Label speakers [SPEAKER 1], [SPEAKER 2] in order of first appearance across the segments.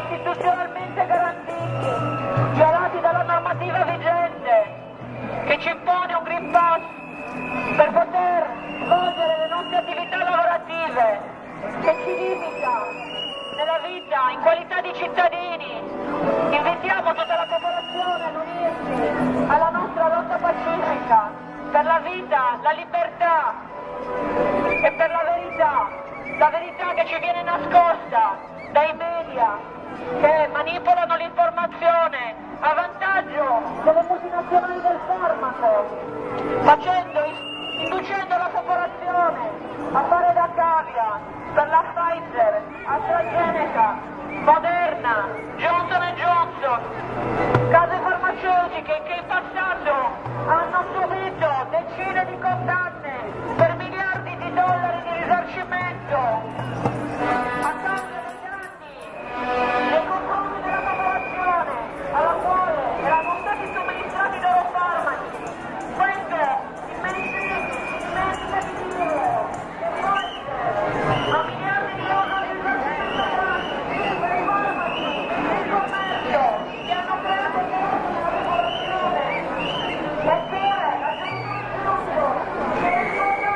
[SPEAKER 1] costituzionalmente garantiti, violati dalla normativa vigente, che ci impone un Green Pass per poter svolgere le nostre attività lavorative, che ci limita nella vita in qualità di cittadini. Invitiamo tutta la popolazione ad unirsi alla nostra lotta pacifica per la vita, la libertà e per la verità che ci viene nascosta dai media che manipolano l'informazione a vantaggio delle multinazionali del farmaco, inducendo la popolazione a fare da cavia per la Pfizer, AstraZeneca, Moderna, Johnson & Johnson, case farmaceutiche che in passato hanno subito decine di condanne per miliardi di dollari di risarcimento a causa dei danni nei confronti della popolazione alla quale erano stati somministrati i loro farmaci. Questo immensi di euro che forse a miliardi di euro di risarcimento per i farmaci del commercio che hanno creato il caos nella popolazione. Eppure la gente che è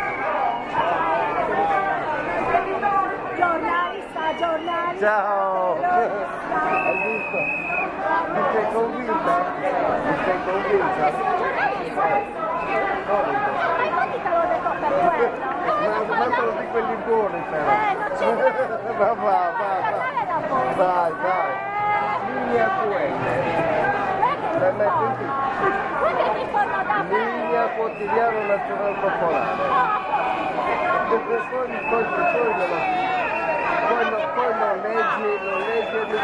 [SPEAKER 2] giornali. Ciao! Hai visto? Mi sei convinta? Mi sei convinta?
[SPEAKER 3] Ma infatti te l'ho detto per quello.
[SPEAKER 2] Ma te lo di quelli buoni però.
[SPEAKER 3] Non c'è
[SPEAKER 2] Vai. Linea QN. Per me tutti.
[SPEAKER 3] Perché mi fanno da
[SPEAKER 2] Linea Quotidiano Nazionale Popolare. Poi non leggi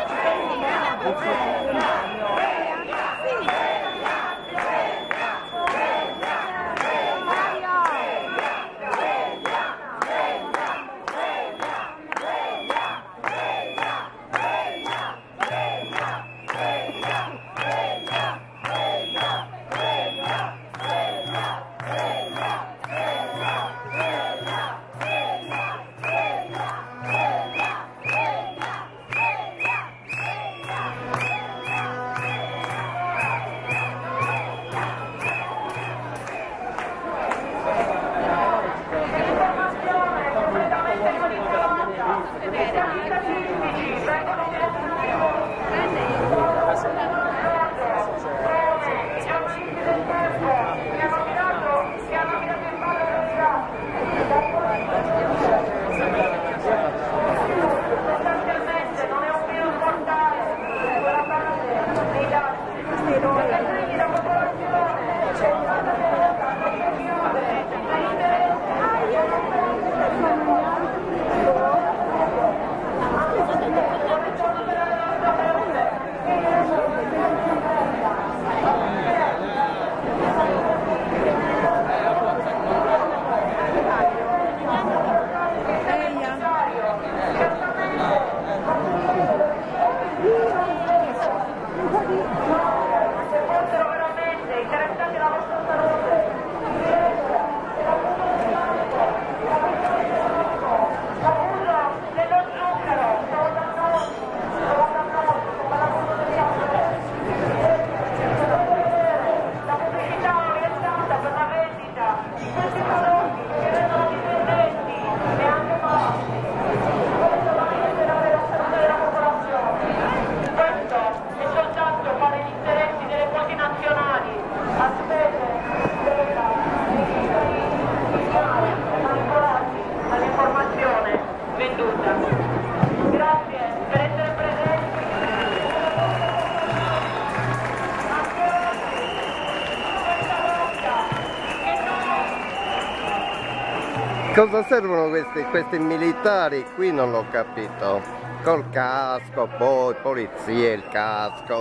[SPEAKER 2] Cosa servono questi militari? Qui non l'ho capito. Col casco, poi polizia, il casco.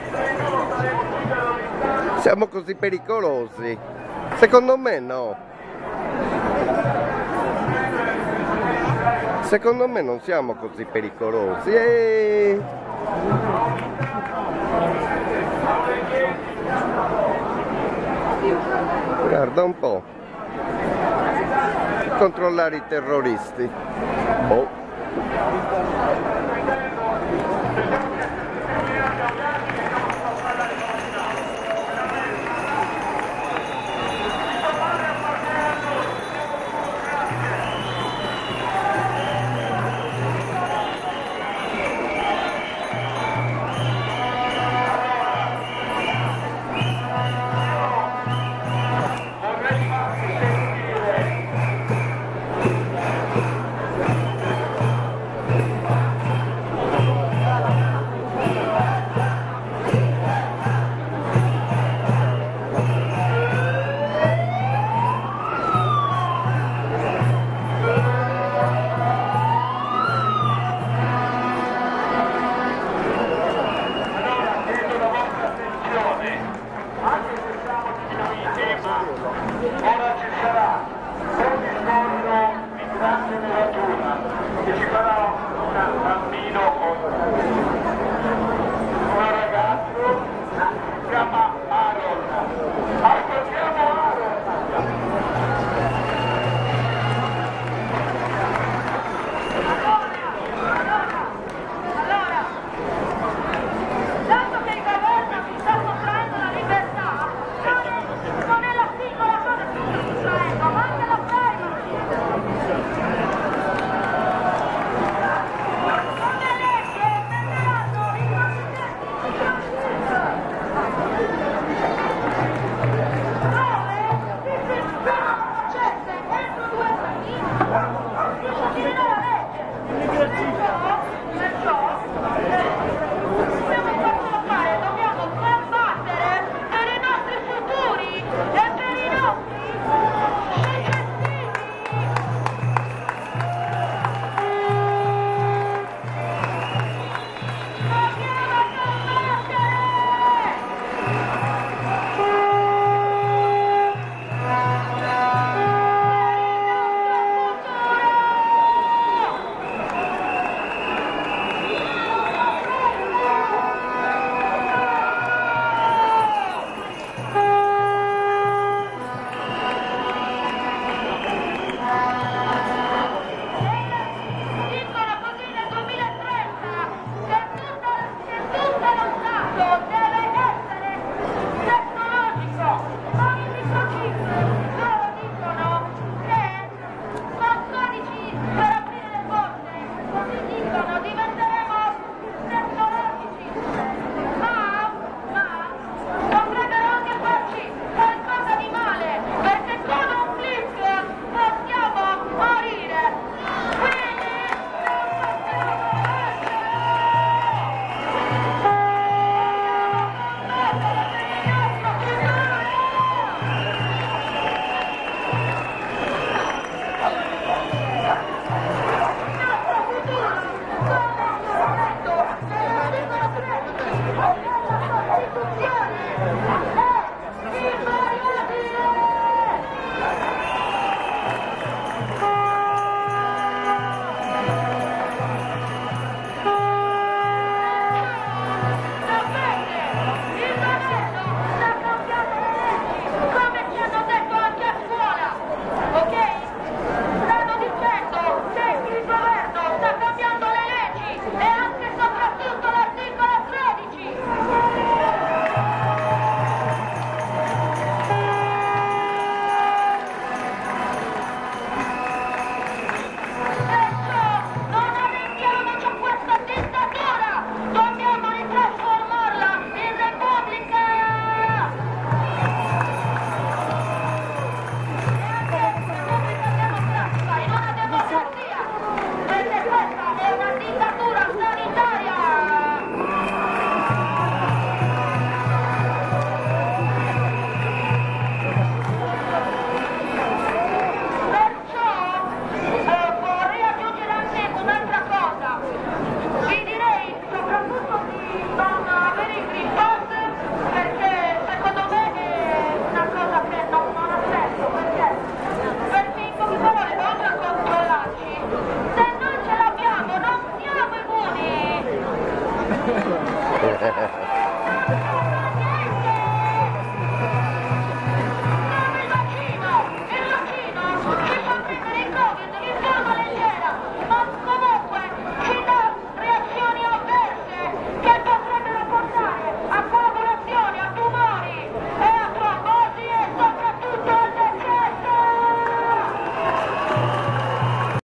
[SPEAKER 2] Siamo così pericolosi? Secondo me no. Secondo me non siamo così pericolosi. Guarda un po'. Controllare i terroristi. Oh.
[SPEAKER 4] Attenzione